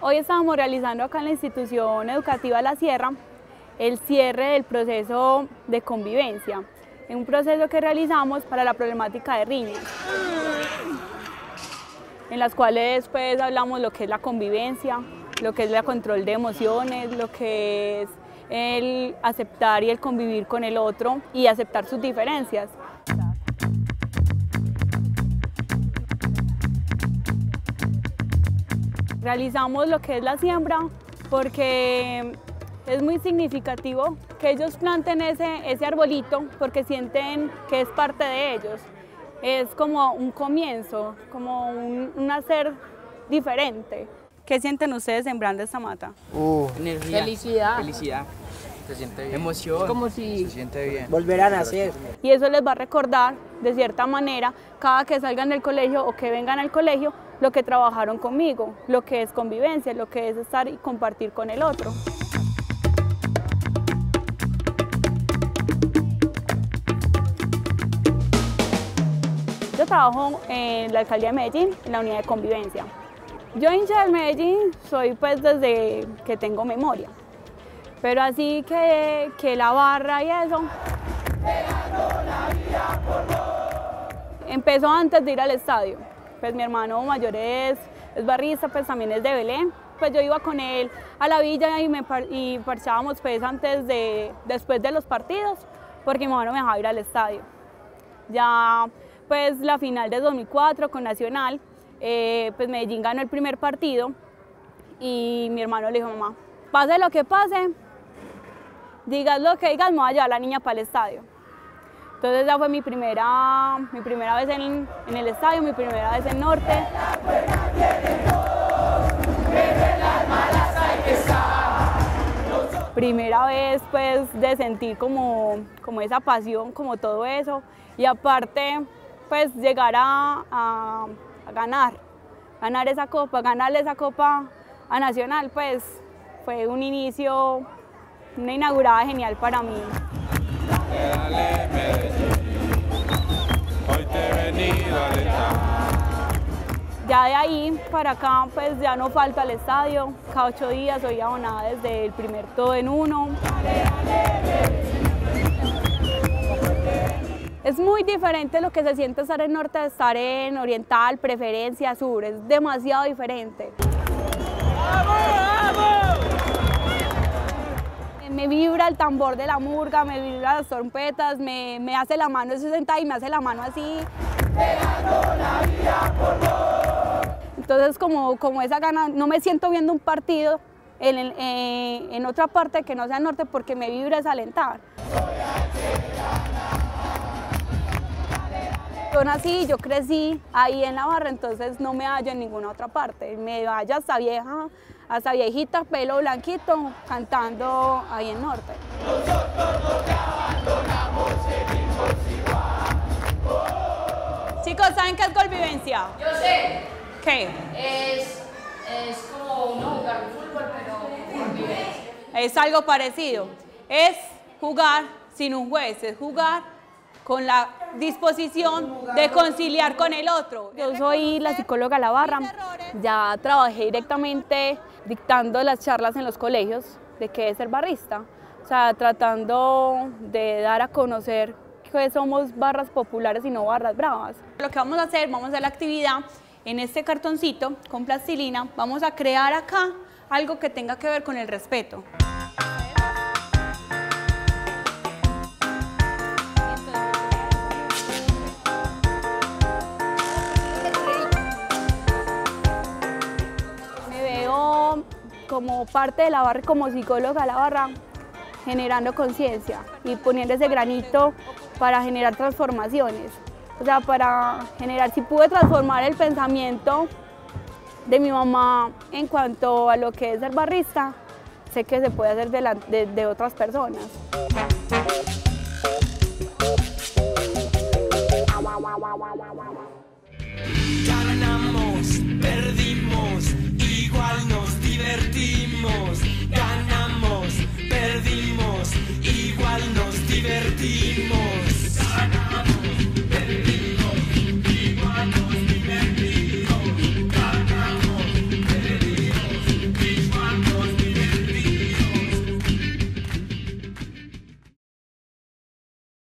Hoy estamos realizando acá en la institución educativa La Sierra el cierre del proceso de convivencia, un proceso que realizamos para la problemática de riñas, en las cuales pues hablamos lo que es la convivencia, lo que es el control de emociones, lo que es el aceptar y el convivir con el otro y aceptar sus diferencias. Realizamos lo que es la siembra porque es muy significativo que ellos planten ese arbolito porque sienten que es parte de ellos. Es como un comienzo, como un nacer diferente. ¿Qué sienten ustedes sembrando esta mata? Energía. Felicidad. Felicidad. Se siente bien. Emoción. Es como si Se siente bien. volver a nacer. Y eso les va a recordar, de cierta manera, cada que salgan del colegio o que vengan al colegio, lo que trabajaron conmigo, lo que es convivencia, lo que es estar y compartir con el otro. Yo trabajo en la alcaldía de Medellín, en la unidad de convivencia. Yo hincha del Medellín soy pues desde que tengo memoria, pero así que la barra y eso empezó antes de ir al estadio. Pues mi hermano mayor es barrista, pues también es de Belén. Pues yo iba con él a la villa y parchábamos pues después de los partidos, porque mi hermano me dejaba ir al estadio. Ya pues la final de 2004 con Nacional, pues Medellín ganó el primer partido y mi hermano le dijo: mamá, pase lo que pase, digas lo que digas, me voy a llevar a la niña para el estadio. Entonces esa fue mi primera vez en el estadio, mi primera vez en Norte. Primera vez pues de sentir como esa pasión, como todo eso, y aparte pues llegar a ganar esa copa, ganarle esa copa a Nacional, pues fue un inicio, una inaugurada genial para mí. Dale, Medellín, hoy te he venido a alentar. Ya de ahí para acá pues ya no falta al estadio, cada 8 días soy abonada desde el primer todo en uno. Es muy diferente lo que se siente estar en Norte de estar en Oriental, Preferencia, Sur, es demasiado diferente. Me vibra el tambor de la murga, me vibra las trompetas, me hace la mano, se senta y me hace la mano así. Entonces como esa gana, no me siento viendo un partido en otra parte que no sea Norte porque me vibra es alentar. Yo nací, yo crecí ahí en la barra, entonces no me hallo en ninguna otra parte. Me hallo hasta viejita, pelo blanquito, cantando ahí en Norte. Chicos, ¿saben qué es convivencia? Yo sé. ¿Qué? Es como no jugar fútbol, pero convivencia. Es algo parecido. Es jugar sin un juez, es jugar con la disposición de conciliar con el otro. Yo soy la psicóloga La Barra, ya trabajé directamente dictando las charlas en los colegios de qué es ser barrista, o sea, tratando de dar a conocer que somos barras populares y no barras bravas. Lo que vamos a hacer la actividad en este cartoncito con plastilina, vamos a crear acá algo que tenga que ver con el respeto. Como parte de la barra, como psicóloga de la barra, generando conciencia y poniendo ese granito para generar transformaciones. O sea, para generar, si pude transformar el pensamiento de mi mamá en cuanto a lo que es ser barrista, sé que se puede hacer de otras personas.